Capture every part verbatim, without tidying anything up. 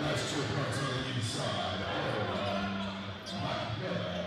That's two points on the inside. Oh, Mike Miller.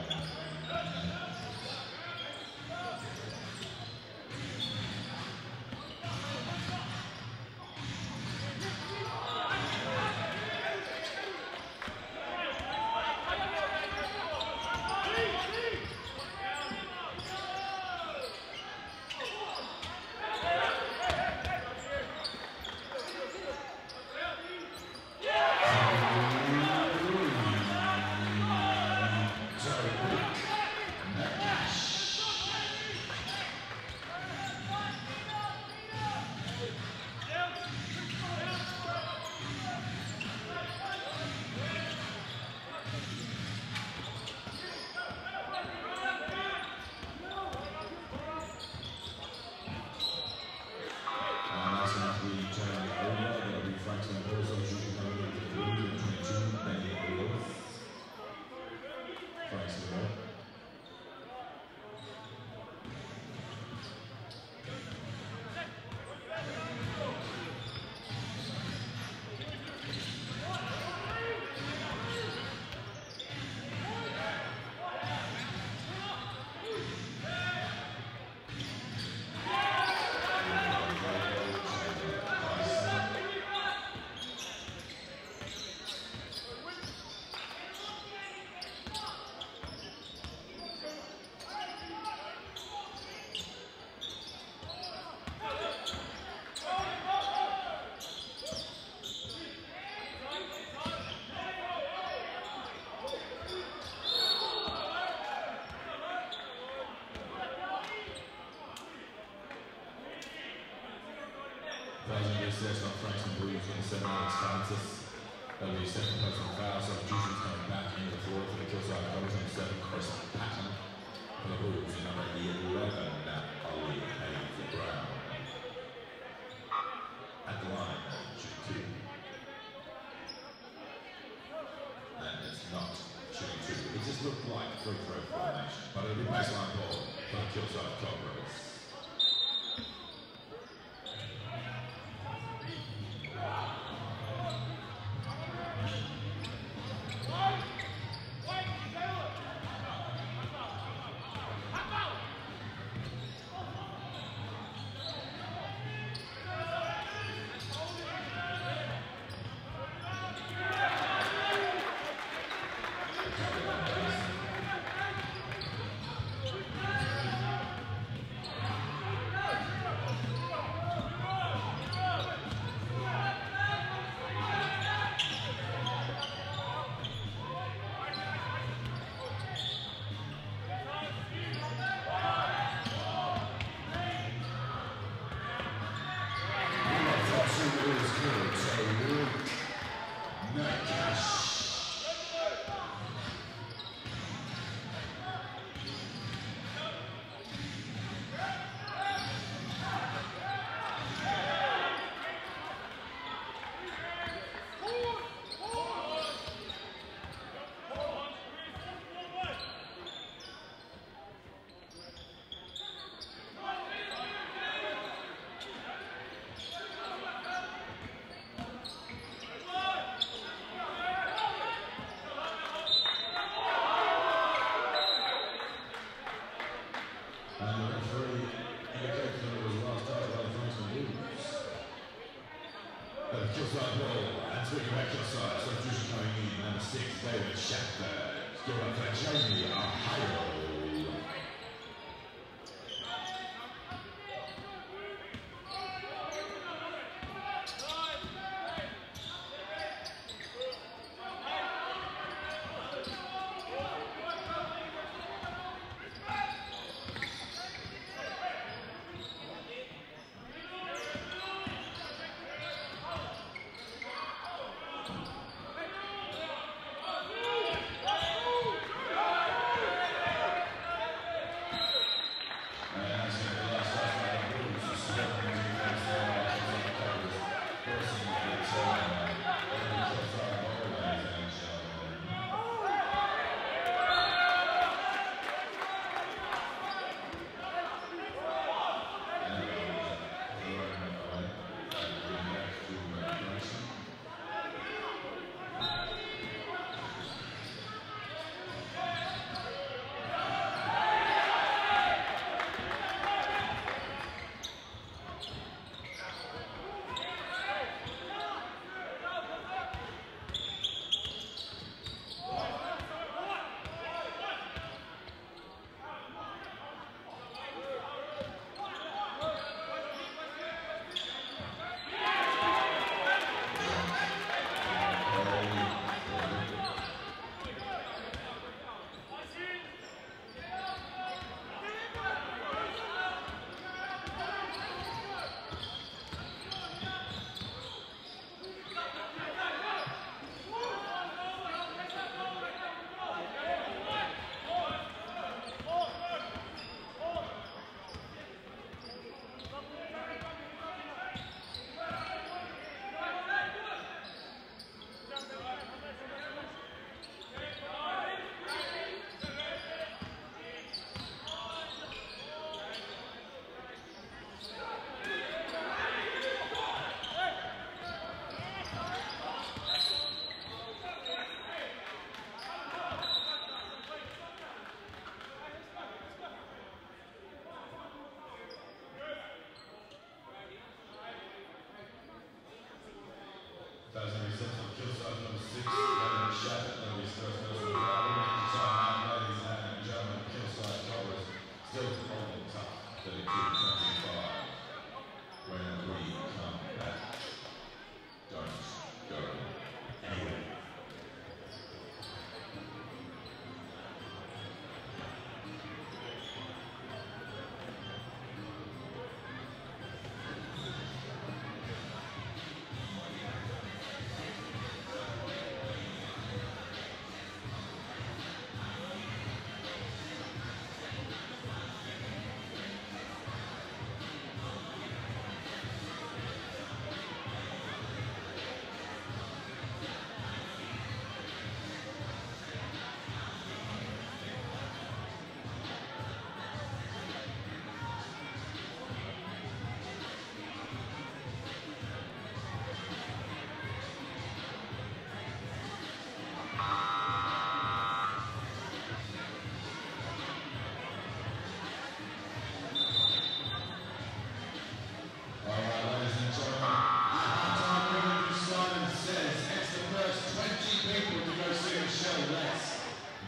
There's not Franklin Blues on the seven Alex Francis. That'll be second personal foul, so Jushin's coming back into the floor for the kill side. Goals on the seven, Chris Patton for the Blues. And number eleven, Ollie Hayes Brown. At the line, shooting two. And it's not shooting two. It just looked like free throw formation, but it'll be baseline ball for the kill side Cobras.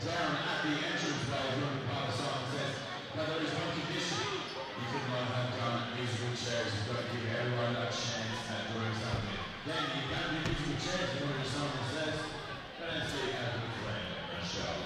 down at the entrance way during the part of the song says, now there is one condition. You could not have done musical chairs. You've got to give everyone a chance at doing something. Then you've got to do musical chairs when the song says, but that's the happy friend, Michelle.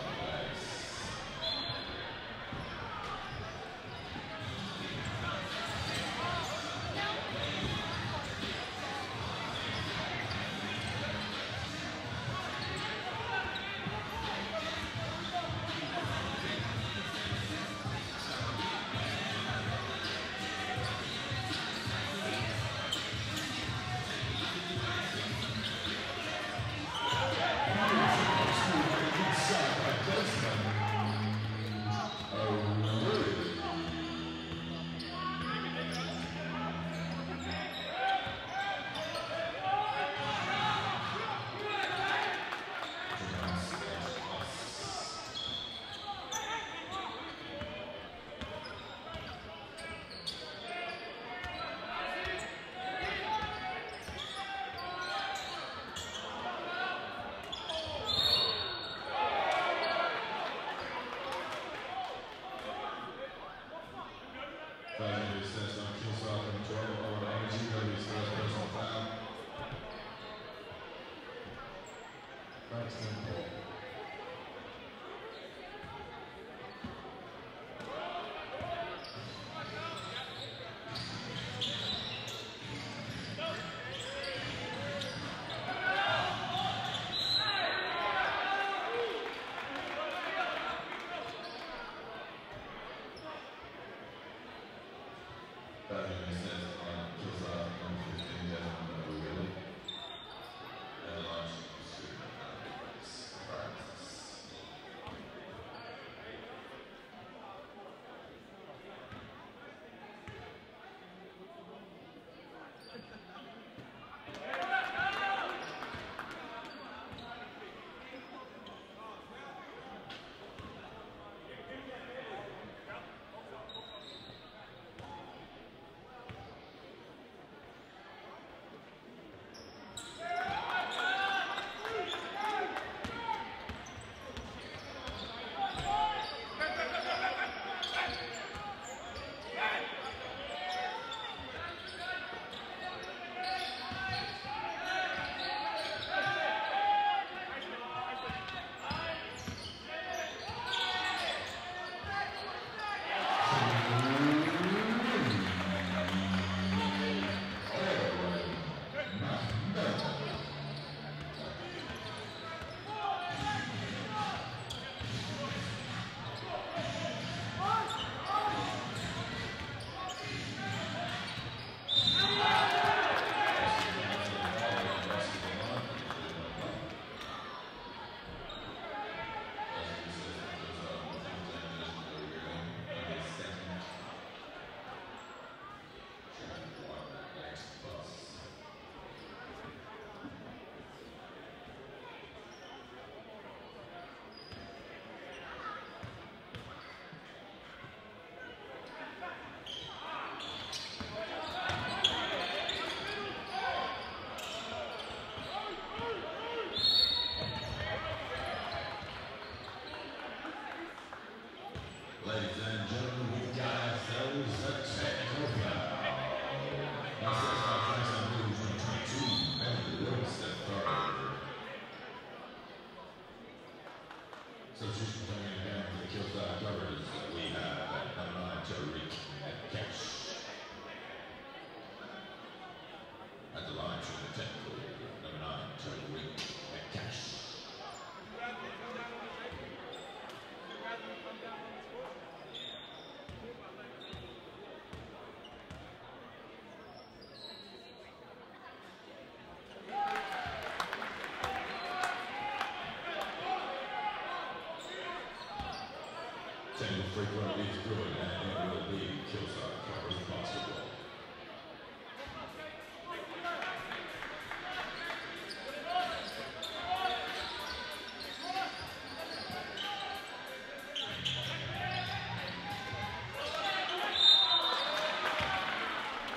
Table frequently is good, and it will be Killside covers basketball.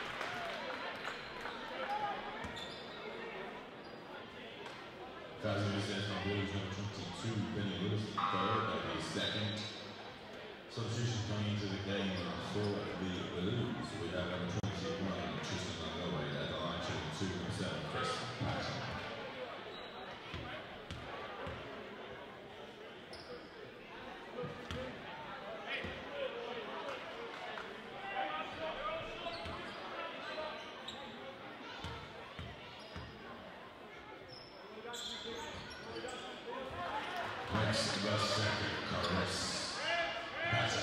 Thousand Those are the Blues number twenty-two, Benny Lewis, third, that'll be second. Substitution coming into the game for the Blues. We have number twenty-one, Tristan Lloyd, at the line, shooting two, number seven, Chris Patton. Next, the second, Chris Patton.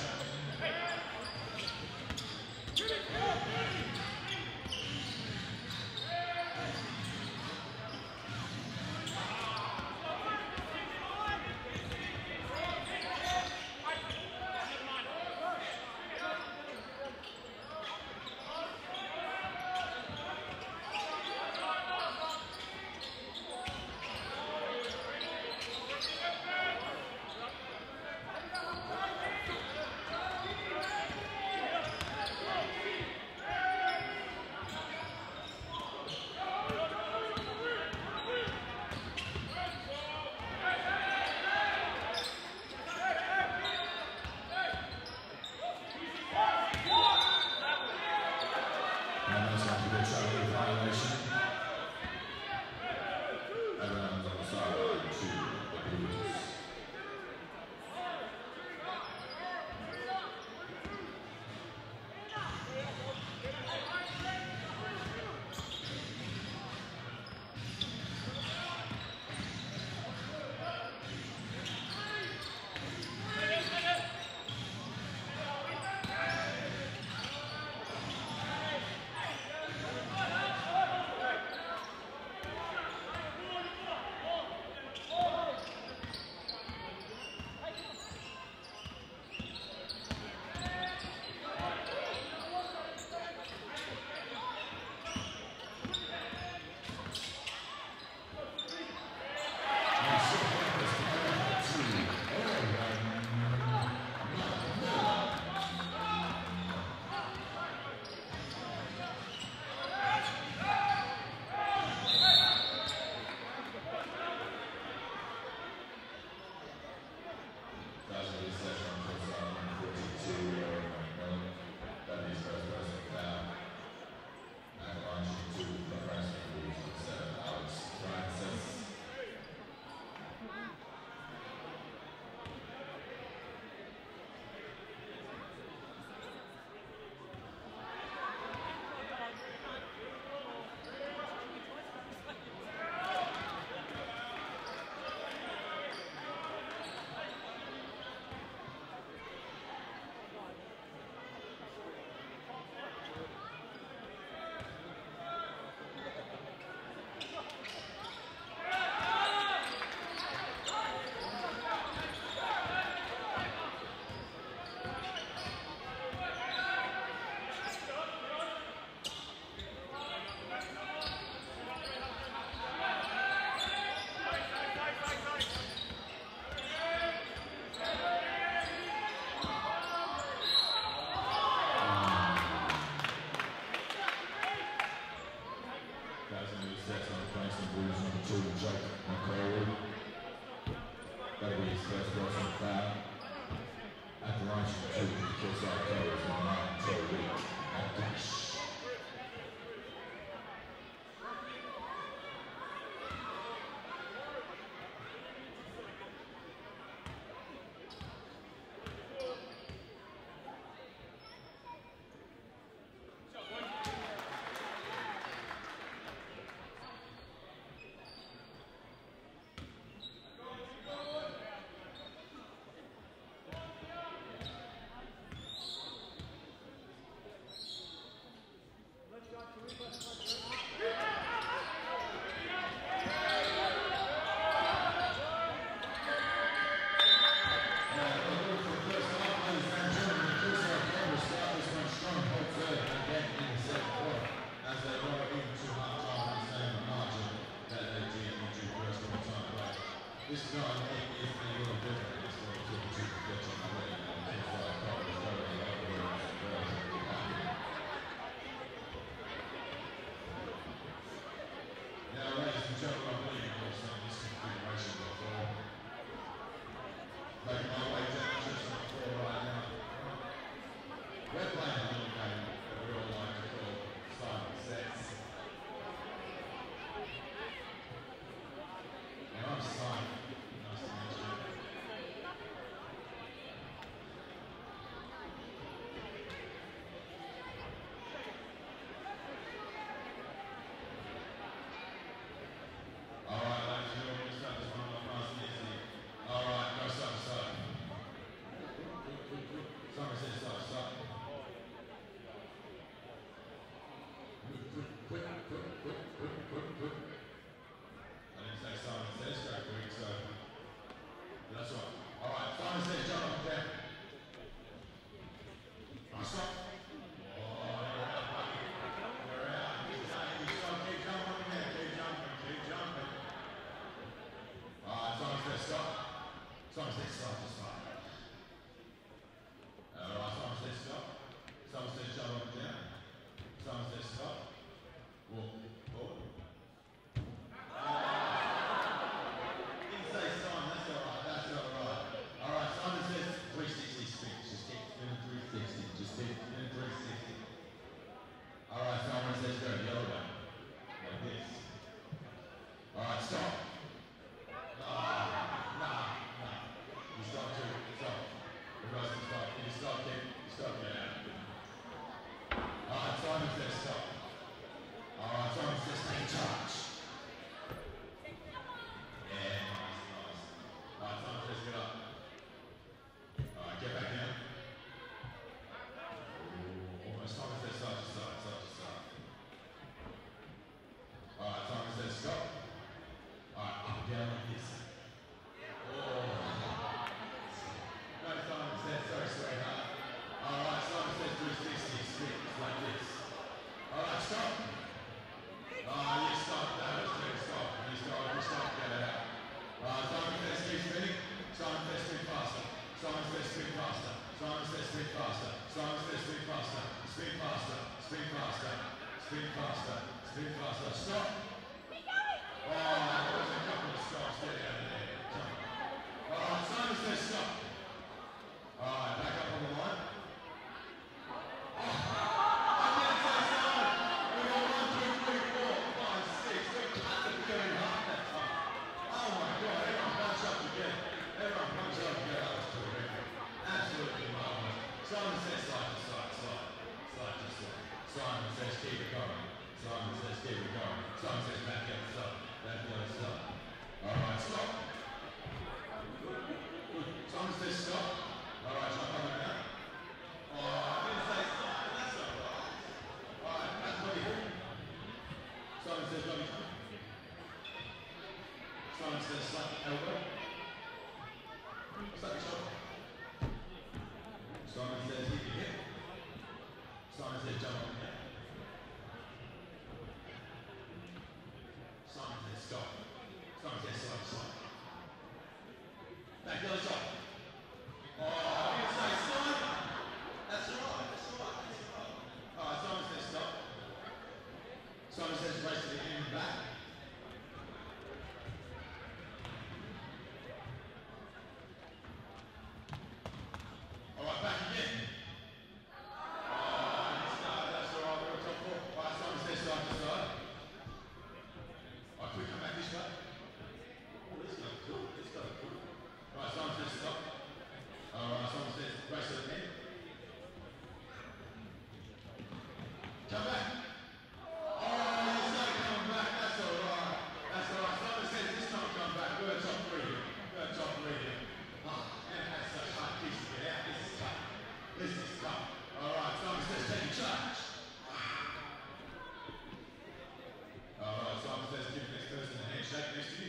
And that's going to be a travel violation. Around on the sideline to the Blues. That'll be his first personal foul. At the line, two, Kilside Colours on nine, Joe Reed, and Dash. This is not anything a little different. It's going to be two pitching away and Kilside Colours going Now, ladies and gentlemen, I believe you've all seen this configuration Simon says start to start. Alright, Simon says stop. Simon says jump up and down. Simon says stop. Walk forward. Didn't say Simon, that's alright, that's alright. Alright, Simon says three sixty spin. Just keep spinning three sixty. Just keep spinning three sixty. Alright, Simon says go the other way. Like this. Alright, stop. Nah, nah, nah. You stop too, stop. The rest is stop. You stop, keep, you stop, get out. Alright, Simon says stop. Alright, Simon says take charge. Yeah, nice, nice. Alright, Simon says get up. Alright, get back down. Ooh, almost. Simon says side to side, side to side. Alright, Simon says stop. Alright, up and down like this. Oh. No, Simon says sorry, sweetheart. Alright, Simon says three sixty spins like this. Alright, stop. Oh, you stop, that was good, stop. You stop, you stop, get it out. Alright, Simon says keep spinning. Simon says spin faster. Simon says spin faster. Simon says spin faster. Simon says spin faster. Spin faster. Spin faster. Spin faster. Spin faster. Stop. Oh, that was a couple of stops. Get out of there. Alright, Simon says stop. Alright, back up on the line. Oh, I didn't say Simon. We got one, two, three, four, five, six. We're cutting going hard that time. Oh my God, everyone punch up together. Everyone punch up together. That was terrific. Absolutely marvelous. Simon says side to side, side, side to side. Simon says keep it going. Simon says keep it going. Simon says back the other side. Back the other side. Alright, stop. Good. Simon says stop. Alright, jump up and down. Oh, I didn't say stop. That's alright. Alright, that's bloody good. Simon says bloody good. Simon says slap the elbow. Slap your shoulder. Simon says hit your hip. Simon says jump up and down. Simon says stop. Simon says side to side. Back the other side. Oh, I didn't say stop. That's alright, that's alright, that's alright. Alright, Simon says stop. Simon says race to the end and back. Alright, back again. Oh, that's alright, we're on top four. Alright, Simon says side to side. Alright, can we come back this way? Oh, this goes cool, this goes cool. Alright, Simon says stop. Alright, Simon says race to the end. Come back. Oh, you say come back, that's alright. That's alright. Simon says this time come back. We're top three here. We're top three here. Oh, and that's such a hard piece to get out. This is tough. This is tough. Alright, Simon says take charge. Alright, Simon says give the next person a handshake next to you.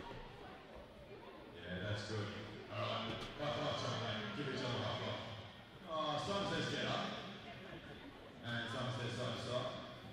Yeah, that's good. Alright, high five, Simon, mate. Give each other a high five. Oh, Simon says get up. And Simon says side to side.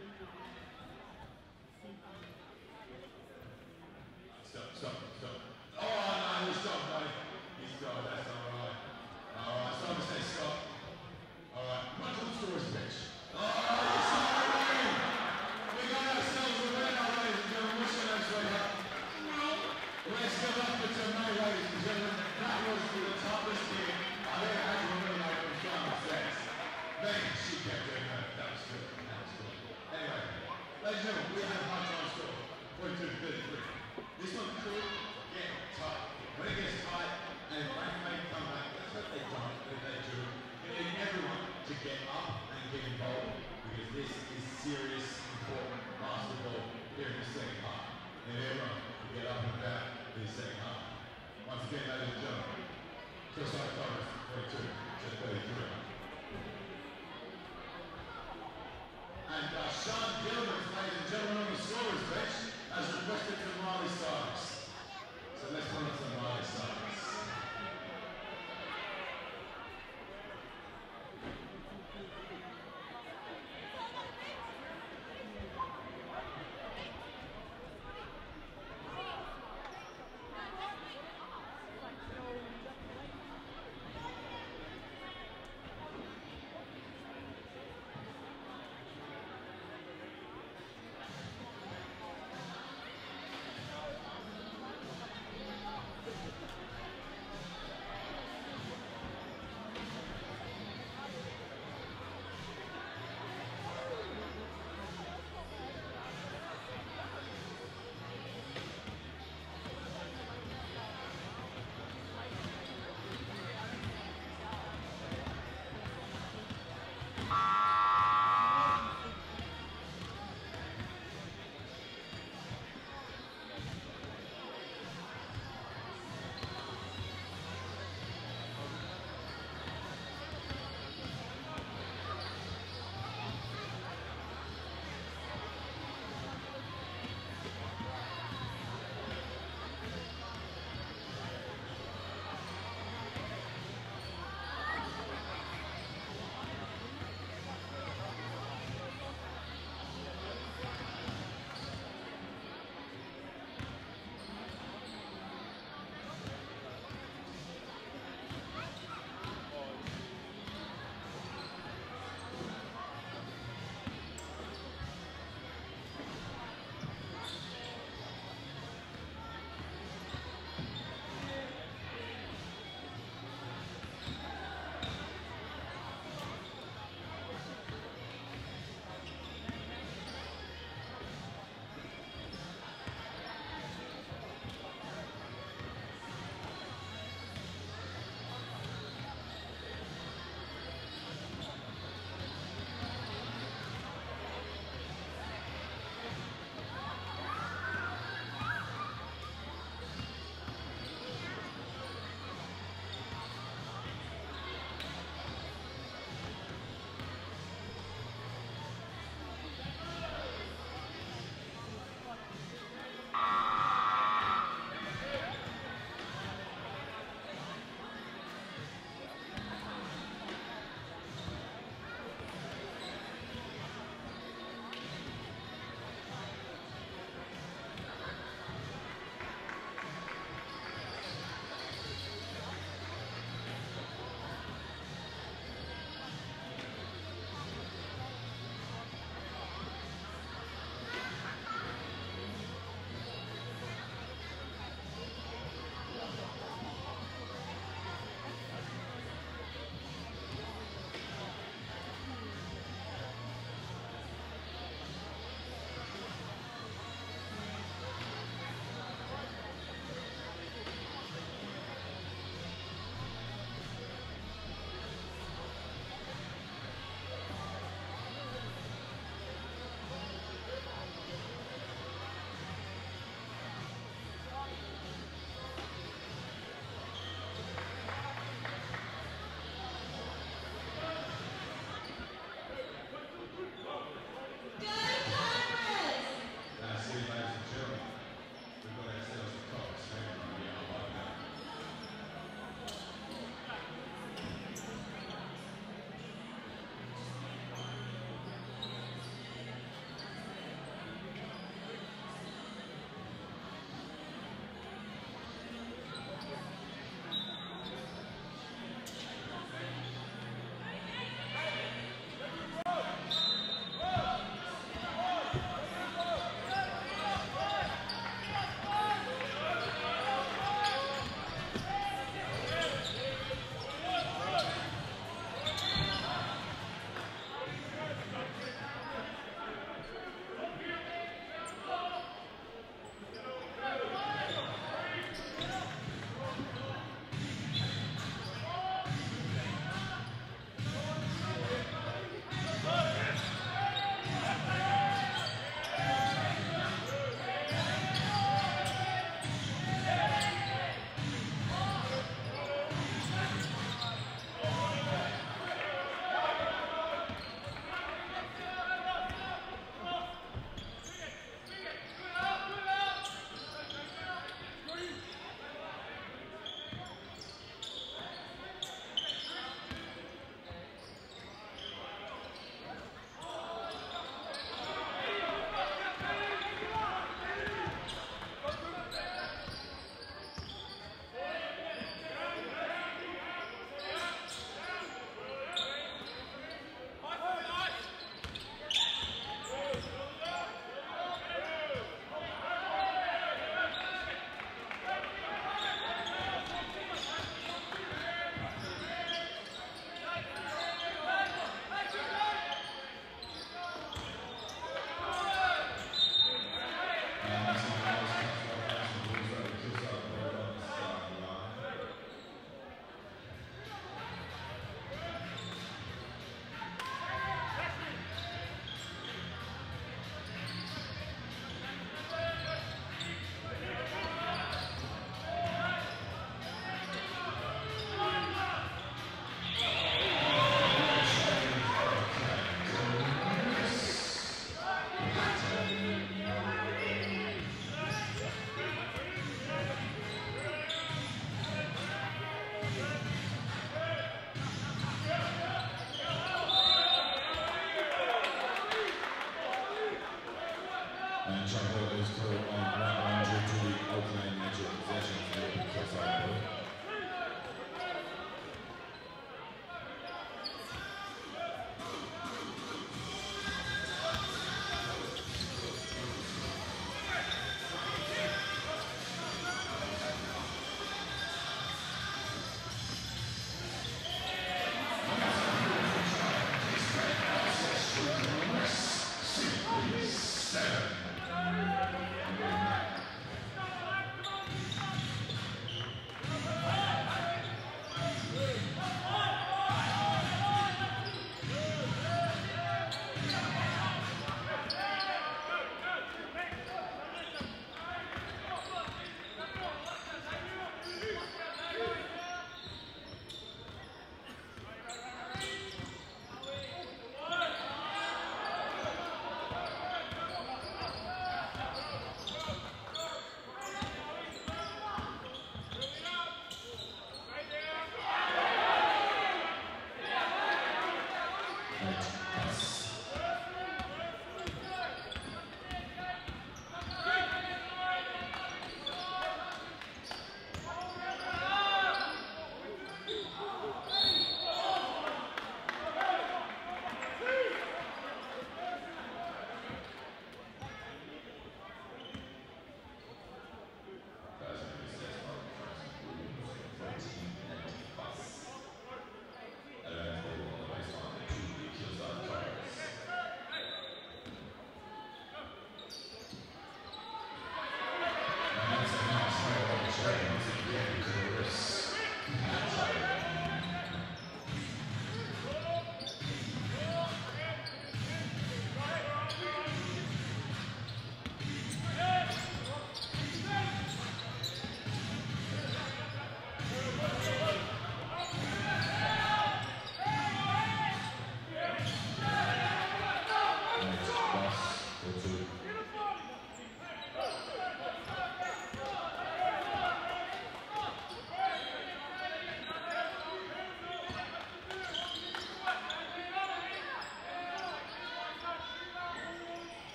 Stop, stop, stop. Oh, no, you stop, buddy. You stop, that's alright. Alright, Simon says stop. Alright, run to the storage bench. Oh, you sorry! We got ourselves a winner, ladies and gentlemen. What's your name, sweetheart? Let's give up for tonight, ladies and gentlemen. That was the toughest game I've ever had to eliminate from Simon says. Man, she kept doing that. That was good. That was good. Anyway, ladies and gentlemen, we have high time score. forty-two to thirty-three. This one could get tight. When it gets tight and Frank may come back, that's what they don't, what they do. You need everyone to get up and get involved because this is serious, important basketball here in the second half. And everyone to get up and about in the second half. Once again, ladies and gentlemen, Chris Thomas, forty-two to thirty-three. And uh, Sean Gilman, ladies and gentlemen, on the scorer's bench, has requested from Riley Cyrus. So let's put on some Riley Cyrus.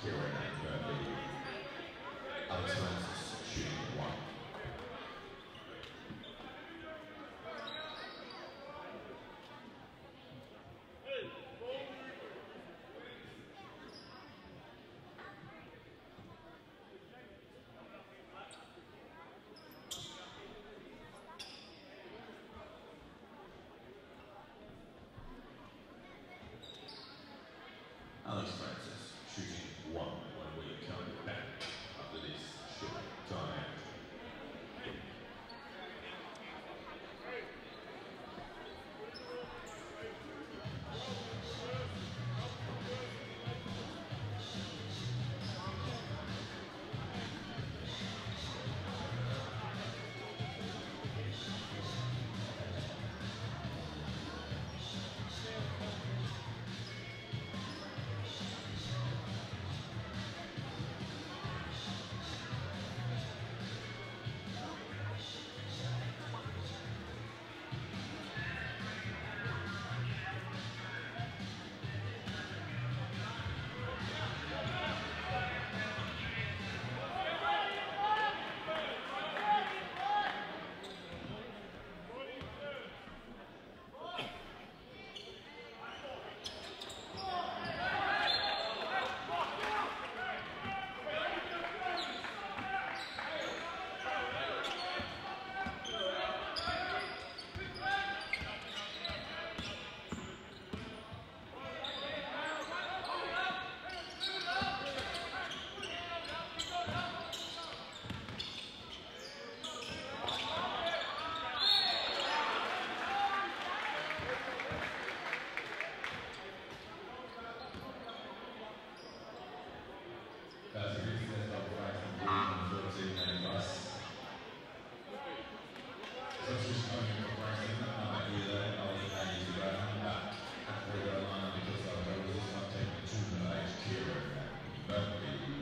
Kieran and Burnley. Alex Francis shooting one. Alex Francis shooting one when we come back after this short time. That's a good set of Brighton fourteen and plus. Substitution coming in for Brighton, number eleven, Ali to Brighton back at the goal line because of the goals not taking two tonight. Kieran and Burnley.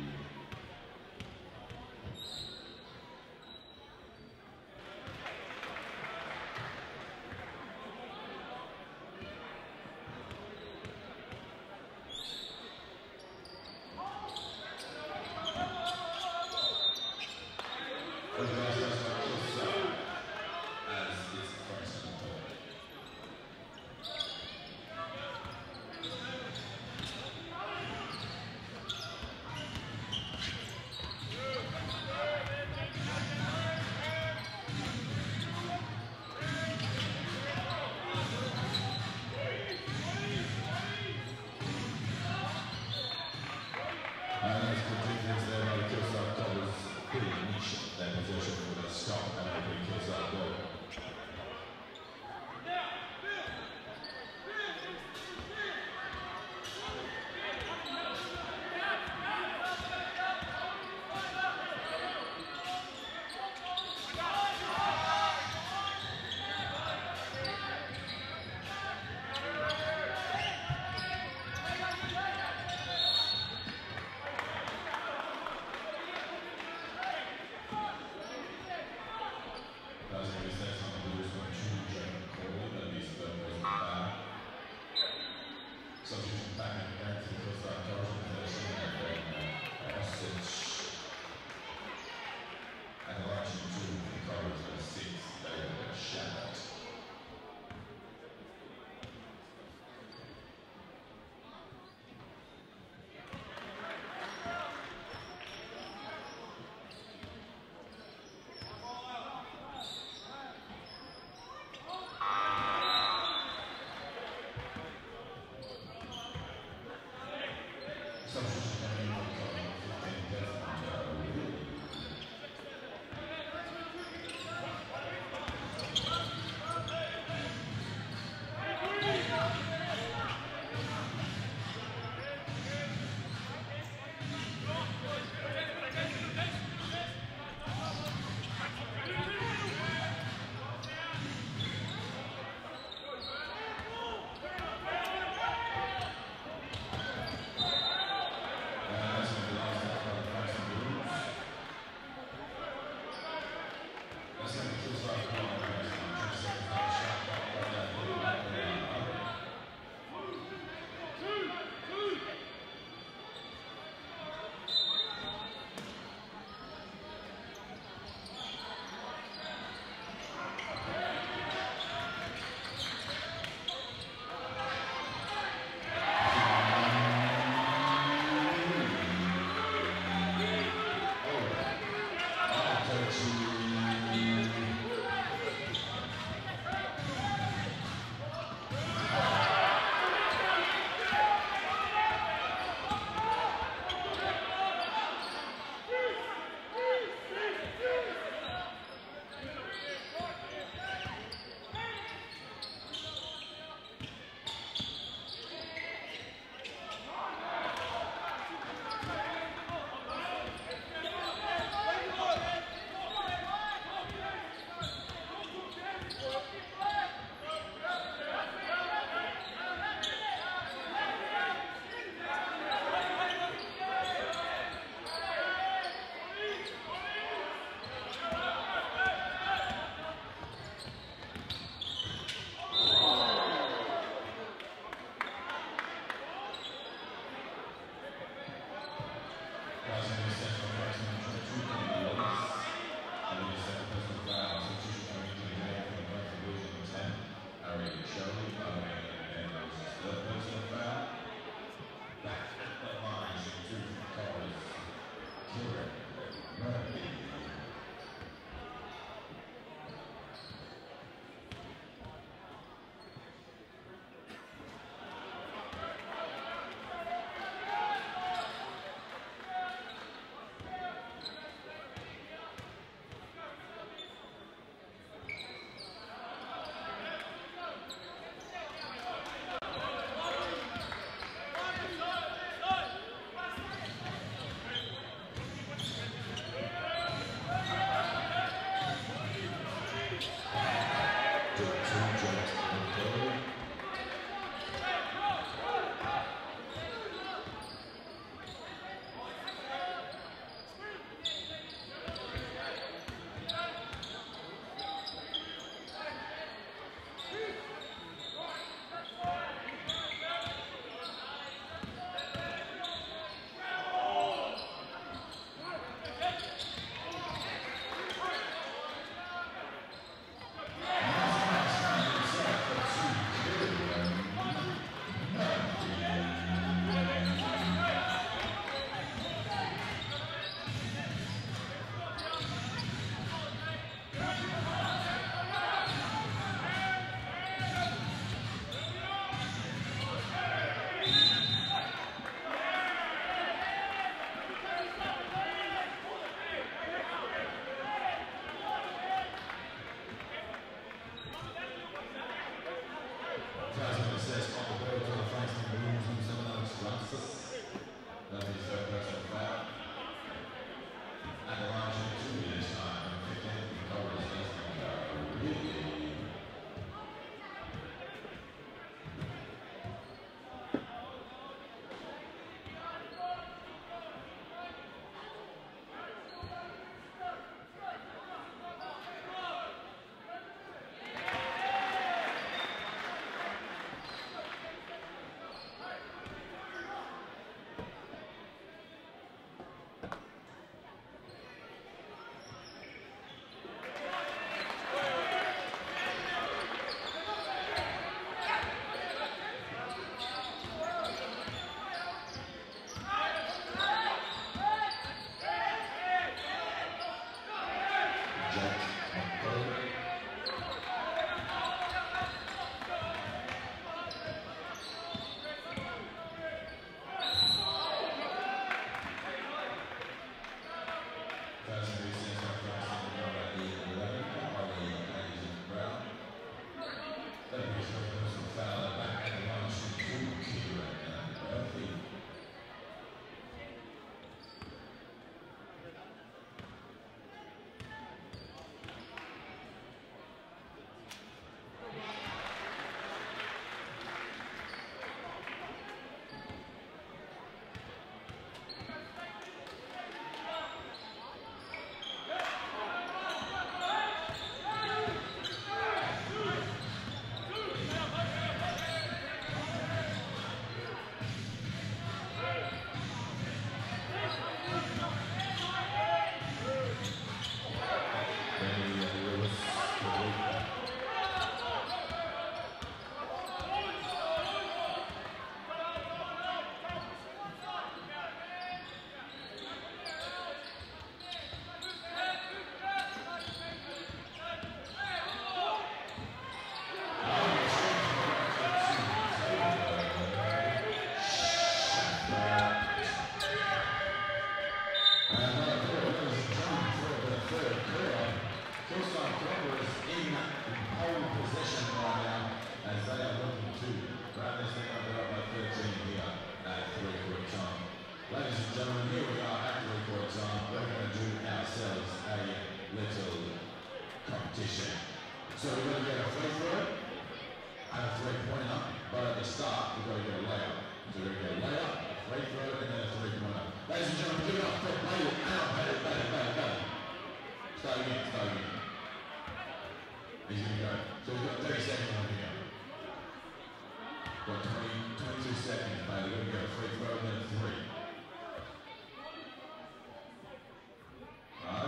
twenty, twenty-two seconds, buddy. We're going to go free throw, then three.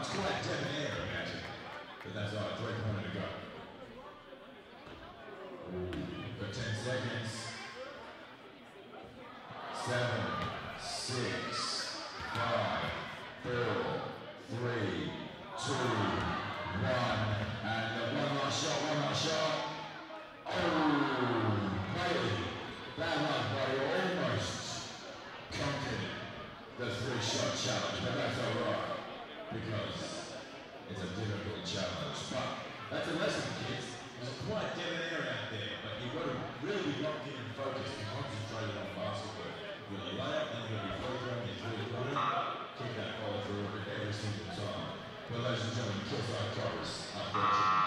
it's quite debonair, imagine. But that's all, three pointer to go. For ten seconds. Seven, six, five, four, three, two, one, and one last shot, one last shot. Oh, buddy, bad luck, buddy, almost conquered the three-shot challenge, but that's all right, because it's a difficult challenge. But that's a lesson, kids. There's quite debonair out there, but you've got to really be locked in and focused and concentrated on basketball. You've got your layup, then you've got your free throw, and your three-pointer. Keep that follow through every single time. Well, ladies and gentlemen, Kilsyth Cobras up there.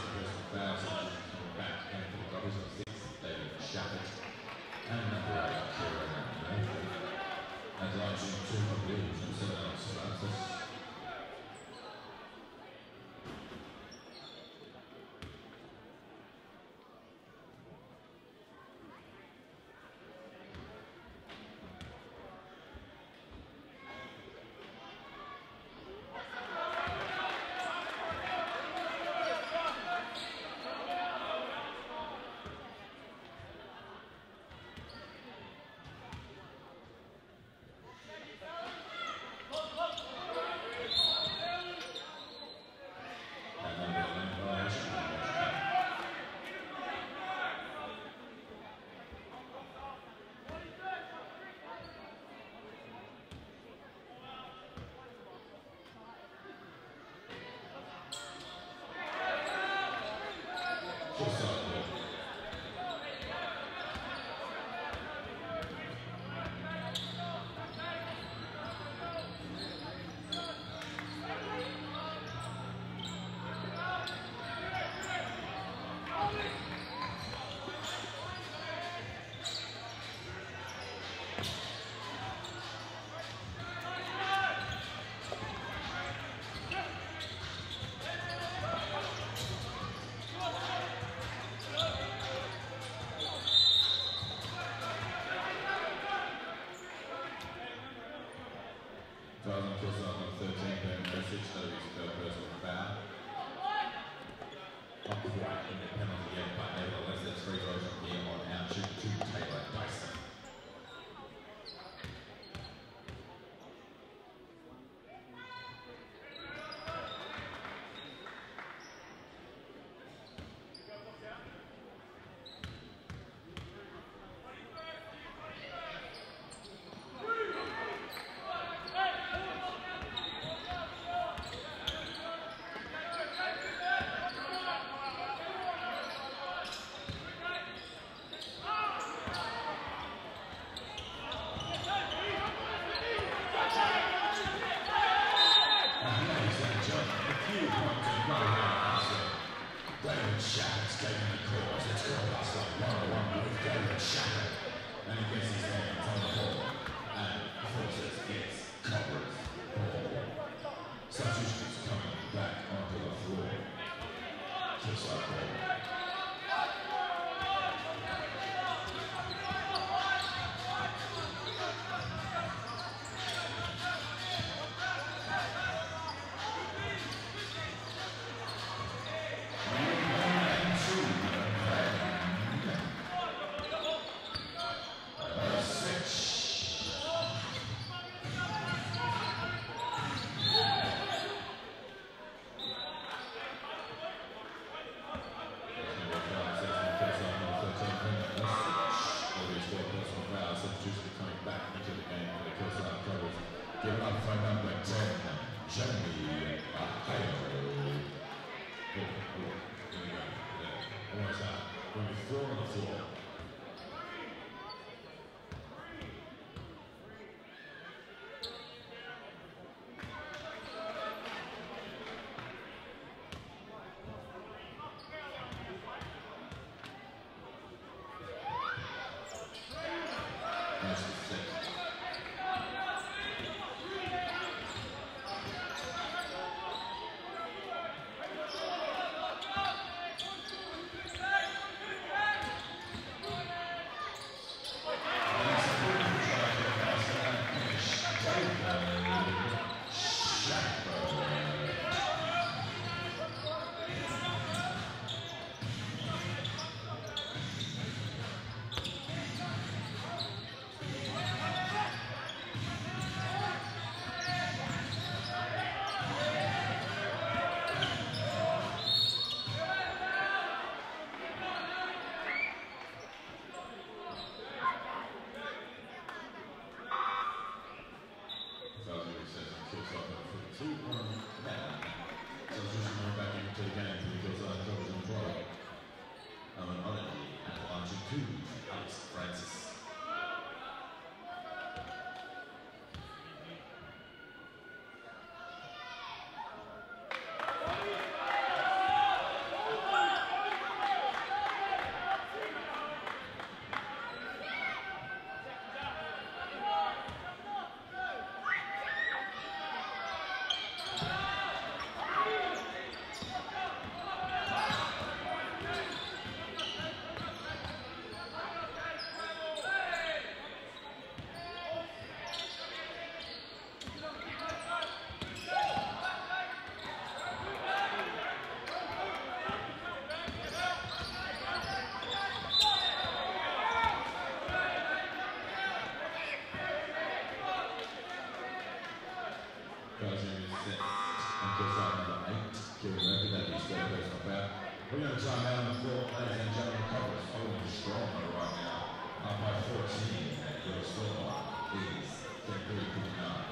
personal foul, so coming back and for the Cobras on six, David Shappert. And number eight, Kieran Murphy. And launching two for Blues and seven on Francis. Driving across on thirteen, Ben Message, that is the personal foul. Not quite in the penalty yet, but nevertheless, there's three throws from here on out to Taylor Dyson. We're going to try down the floor, ladies and gentlemen. Cobras holding stronger right now. Up by fourteen at your score is thirty-three fifty-nine.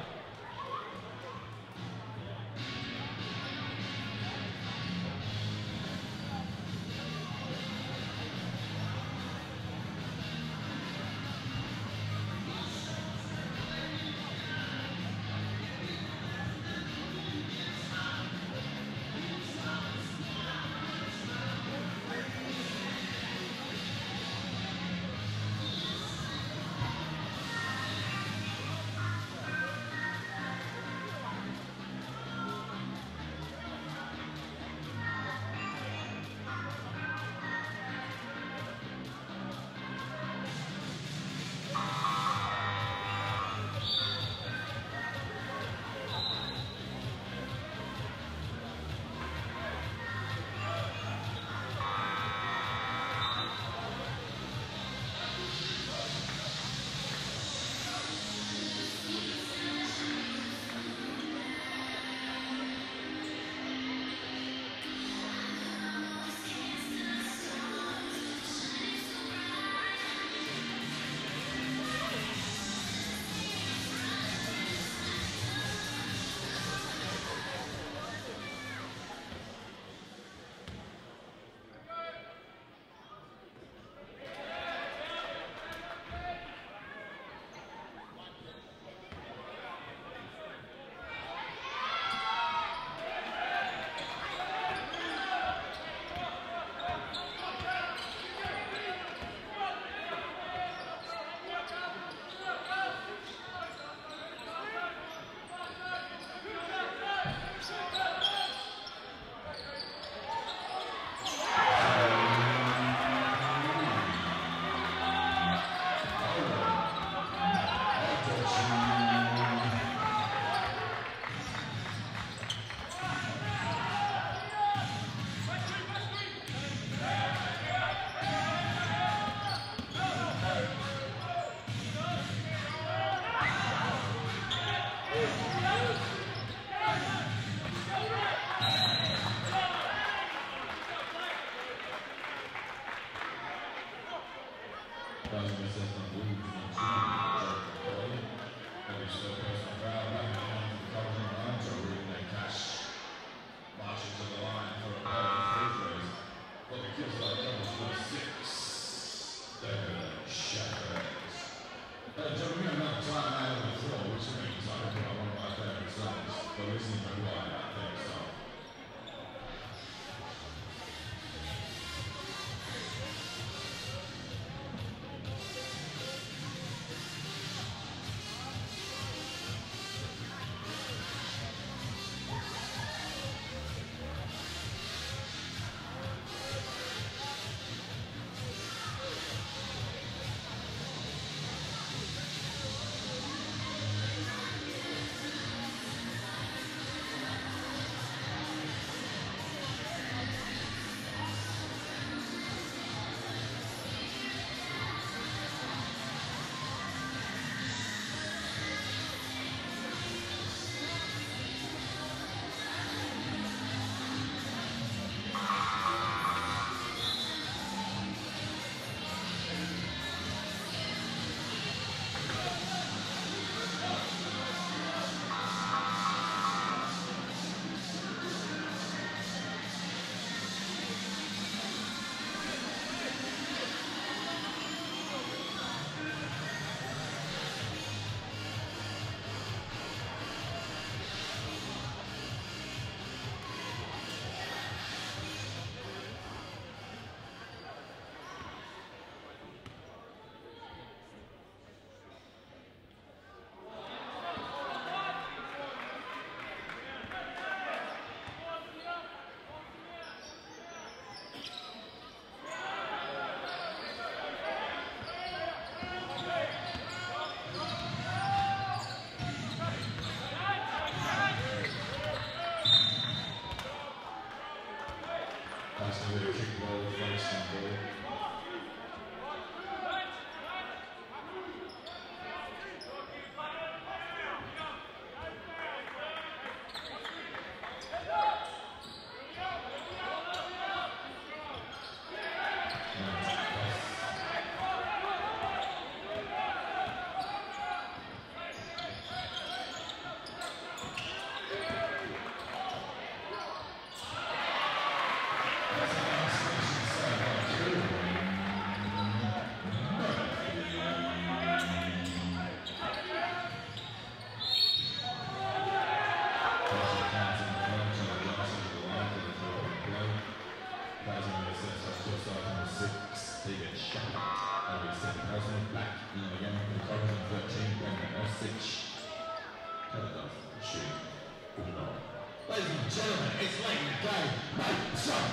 David Shepard. That'll be second person back in again for the two thousand thirteen Brendan Osich. Telegraph shooting. Good night. Ladies and gentlemen, it's late in the game. Make some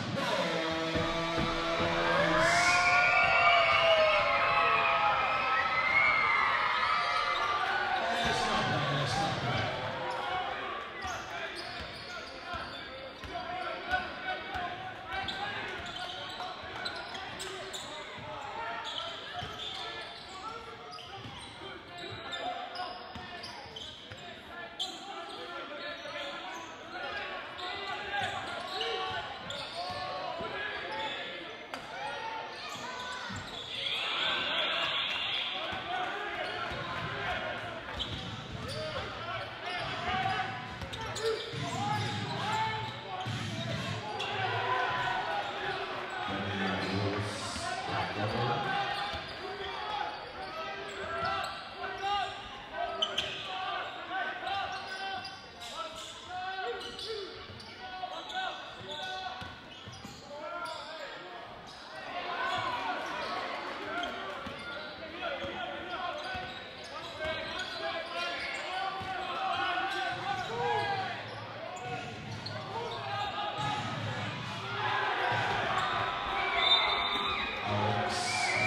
noise! Let's not play, let's not play. Alex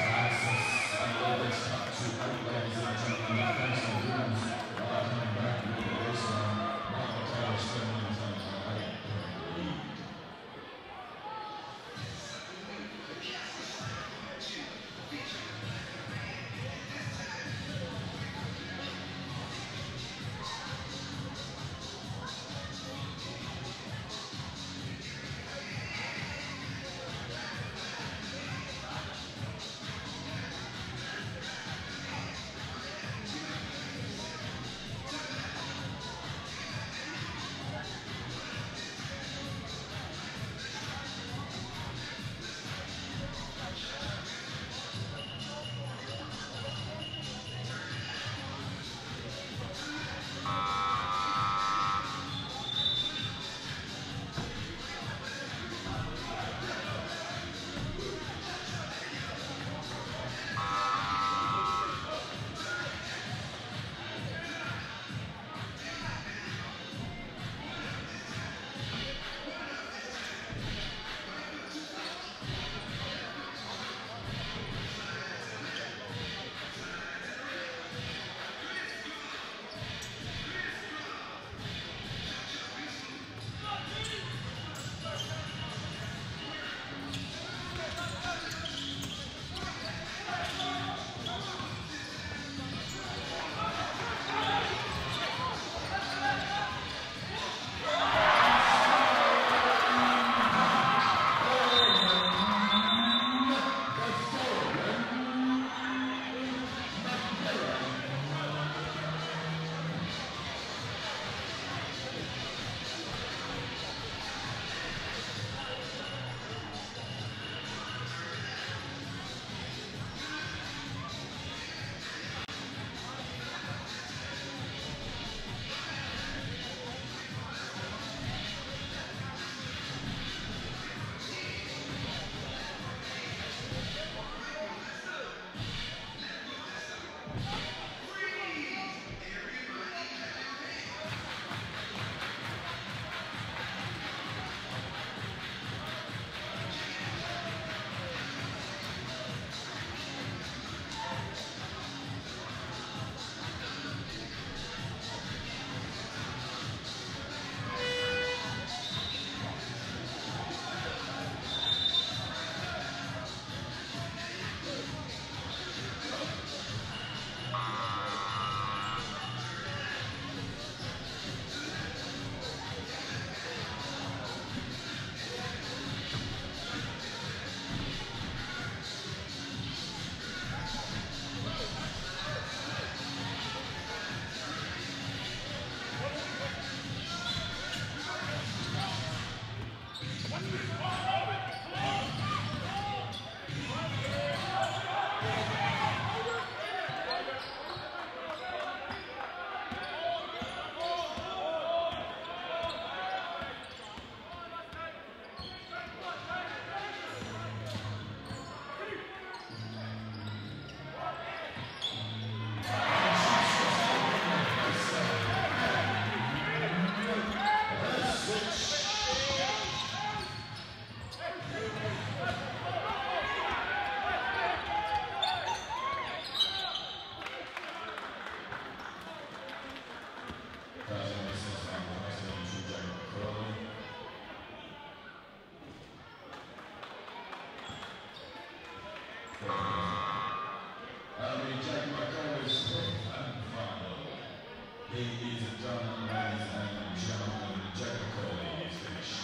I mean, Jack McCollum's fifth and final. Ladies and gentlemen, ladies and gentlemen, Jack McCollum is finished.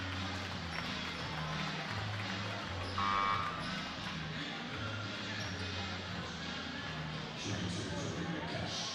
Shooting two to bring the cash.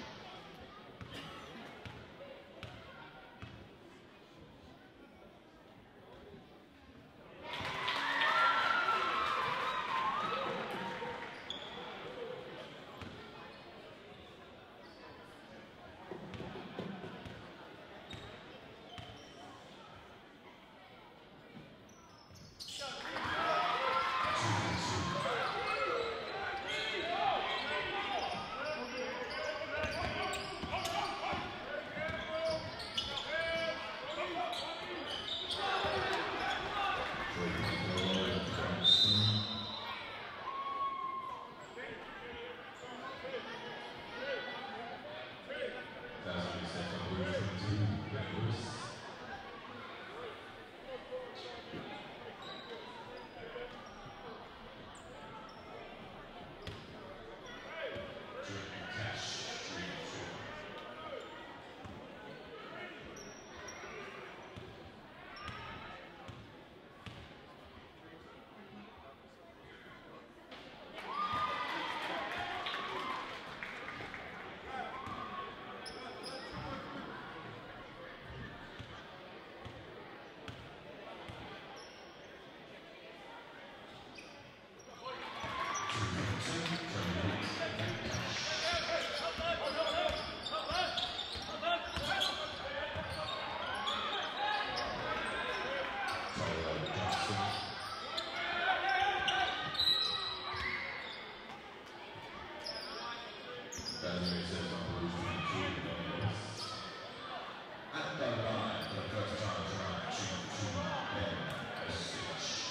At the line, for the first time tonight, shooting two men a stitch.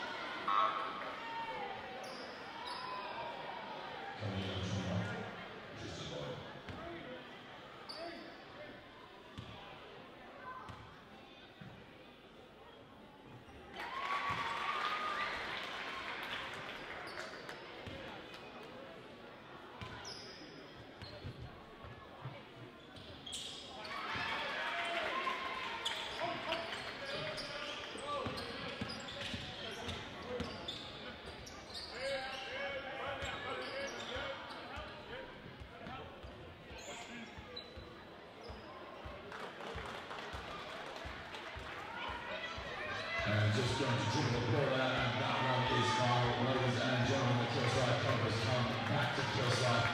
Coming in tomorrow, just a boy. And just going to dribble the ball out, and that one is foul. Ladies and gentlemen, the Kilsyth Cobras come back to Kilsyth.